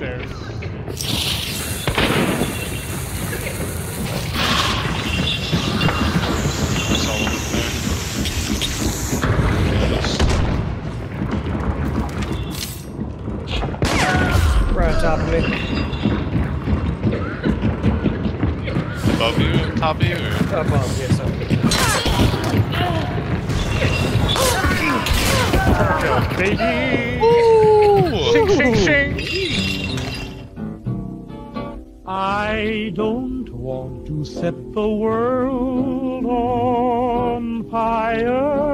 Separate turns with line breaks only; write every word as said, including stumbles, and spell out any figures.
there.
Right on top of me.
Above you, top of you, or?
Above, yes, up.
Baby!
Ooh!
Shing, shing, shing!
I don't want to set the world on fire.